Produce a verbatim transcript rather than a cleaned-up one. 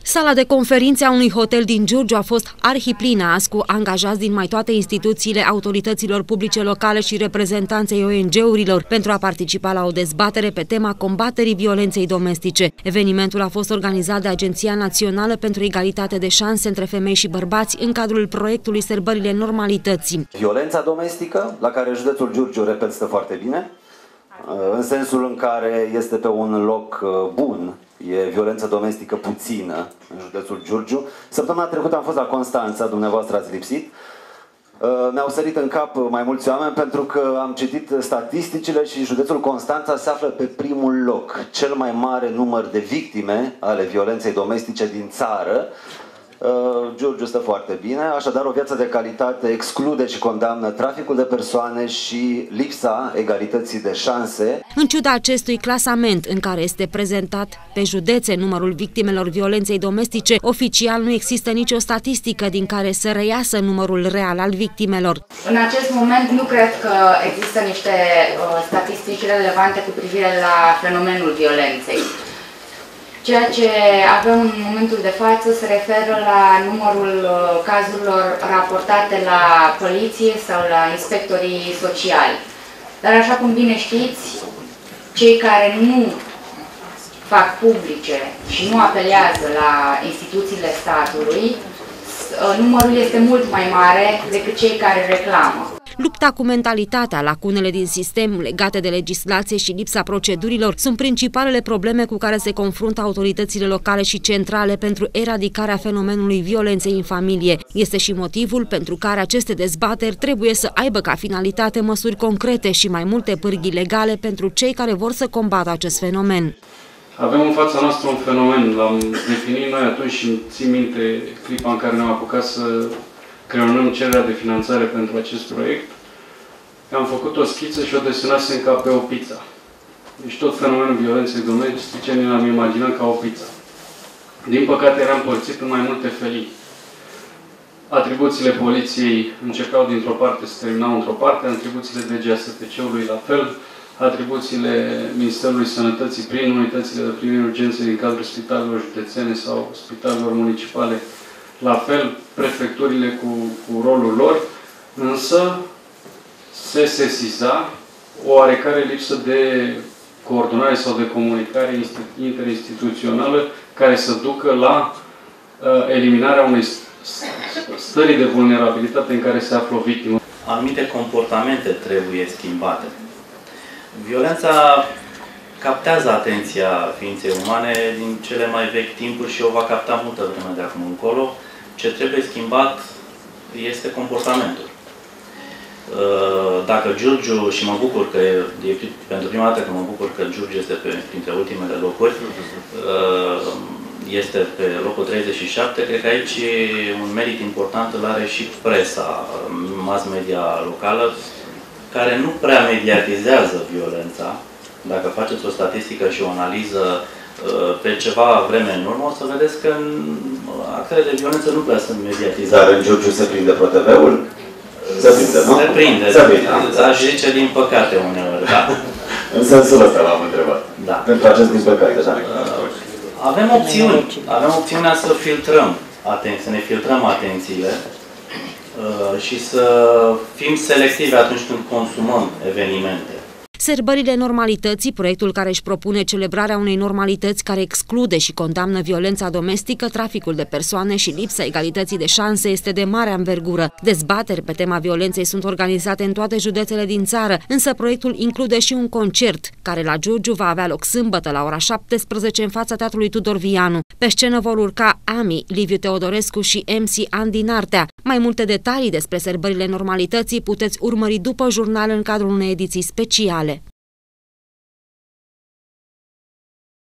Sala de conferințe a unui hotel din Giurgiu a fost arhiplină azi cu angajați din mai toate instituțiile, autorităților publice locale și reprezentanței O N G-urilor pentru a participa la o dezbatere pe tema combaterii violenței domestice. Evenimentul a fost organizat de Agenția Națională pentru Egalitate de Șanse între Femei și Bărbați în cadrul proiectului Sărbările Normalității. Violența domestică, la care județul Giurgiu, repet, stă foarte bine, în sensul în care este pe un loc bun. E violență domestică puțină în județul Giurgiu. Săptămâna trecută am fost la Constanța, dumneavoastră ați lipsit. Mi-au sărit în cap mai mulți oameni pentru că am citit statisticile și județul Constanța se află pe primul loc. Cel mai mare număr de victime ale violenței domestice din țară. Giurgiu stă foarte bine, așadar o viață de calitate exclude și condamnă traficul de persoane și lipsa egalității de șanse. În ciuda acestui clasament în care este prezentat pe județe numărul victimelor violenței domestice, oficial nu există nicio statistică din care să reiasă numărul real al victimelor. În acest moment nu cred că există niște uh, statistici relevante cu privire la fenomenul violenței. Ceea ce avem în momentul de față se referă la numărul cazurilor raportate la poliție sau la inspectorii sociali. Dar așa cum bine știți, cei care nu fac publice și nu apelează la instituțiile statului, numărul este mult mai mare decât cei care reclamă. Lupta cu mentalitatea, lacunele din sistem legate de legislație și lipsa procedurilor sunt principalele probleme cu care se confruntă autoritățile locale și centrale pentru eradicarea fenomenului violenței în familie. Este și motivul pentru care aceste dezbateri trebuie să aibă ca finalitate măsuri concrete și mai multe pârghii legale pentru cei care vor să combată acest fenomen. Avem în fața noastră un fenomen, l-am definit noi atunci și țin minte clipa în care ne-am apucat să creionăm cererea de finanțare pentru acest proiect. Am făcut o schiță și o desenasem ca pe o pizza. Deci tot fenomenul violenței domestice ne l-am imaginat ca o pizza. Din păcate era împărțit în mai multe felii. Atribuțiile poliției începeau dintr-o parte, se terminau într-o parte, atribuțiile D G A S P C-ului la fel, atribuțiile Ministerului Sănătății prin unitățile de primire urgențe din cadrul spitalelor județene sau spitalelor municipale, la fel, prefecturile cu, cu rolul lor, însă se sesiza o oarecare lipsă de coordonare sau de comunicare interinstituțională care să ducă la uh, eliminarea unei stări de vulnerabilitate în care se află o victimă. Anumite comportamente trebuie schimbate. Violența captează atenția ființei umane din cele mai vechi timpuri și o va capta multă vreme de acum încolo. Ce trebuie schimbat este comportamentul. Dacă Giurgiu, și mă bucur că, e pentru prima dată că mă bucur că Giurgiu este pe, printre ultimele locuri, este pe locul treizeci și șapte, cred că aici un merit important îl are și presa, mass media locală, care nu prea mediatizează violența. Dacă faceți o statistică și o analiză pe ceva vreme în urmă, o să vedeți că actele de violență nu prea sunt mediatizate. Dar în Giurgiu se prinde Pro T V-ul? Se prinde, nu? Se prinde, se prinde. Aș zice din păcate uneori, da. În sensul ăsta l-am întrebat. Da. Pentru acest din păcate, da. Avem opțiuni. Avem opțiunea să filtrăm, să ne filtrăm atențiile și să fim selectivi atunci când consumăm evenimente. Sărbările Normalității, proiectul care își propune celebrarea unei normalități care exclude și condamnă violența domestică, traficul de persoane și lipsa egalității de șanse, este de mare anvergură. Dezbateri pe tema violenței sunt organizate în toate județele din țară, însă proiectul include și un concert, care la Giurgiu va avea loc sâmbătă la ora șaptesprezece în fața Teatrului Tudor Vianu. Pe scenă vor urca Ami, Liviu Teodorescu și M C Andy Nartea. Mai multe detalii despre Sărbările Normalității puteți urmări după jurnal în cadrul unei ediții speciale.